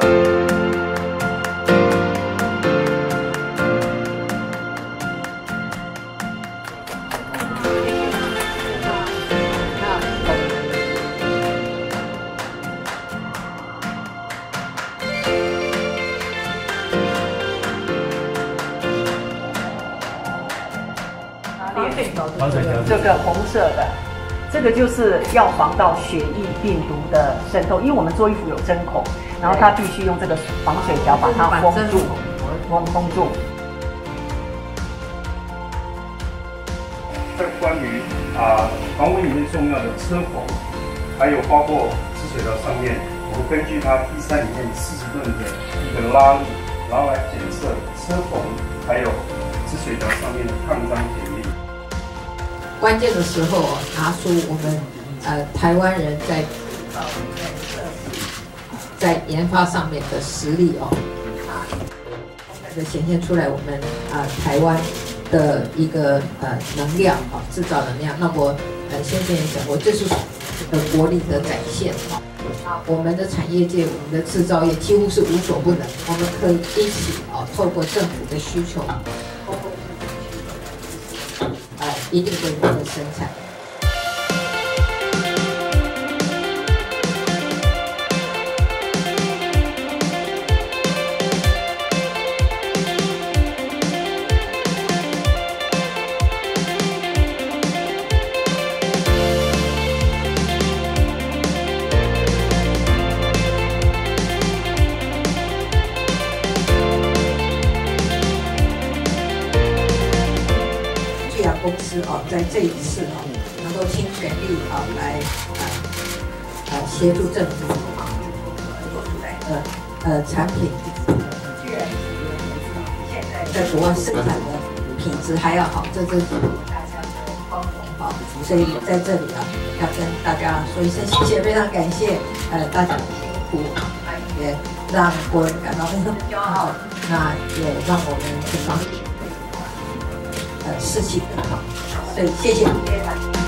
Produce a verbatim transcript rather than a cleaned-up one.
这个红色的，这个就是要防到血液病毒的渗透，因为我们做衣服有针孔，然后它必须用这个防水条把它封住，封封住。 这关于啊防蚊里面重要的车缝，还有包括止水条上面，我们根据它 P 三里面四十吨的一个拉力，然后来检测车缝还有止水条上面的抗脏检力。 关键的时候拿出我们呃台湾人在在研发上面的实力哦，的显现出来我们啊、呃、台湾的一个呃能量啊、哦、制造能量。那我呃先前也讲过，这是呃国力的展现哦。啊，我们的产业界，我们的制造业几乎是无所不能，我们可以一起哦，透过政府的需求。 呃，一定会有的生产。公司哦，在这一次哦，能够倾全力啊来呃呃协助政府啊做出来的呃产品，居然现在在国外生产的品质还要好，这真是大家的光荣哈。所以在这里啊，要跟大家说一声谢谢，非常感谢呃大家的辛苦，也让国人感到非常骄傲，那也让我们这方面。 呃，士气更好，所以谢谢。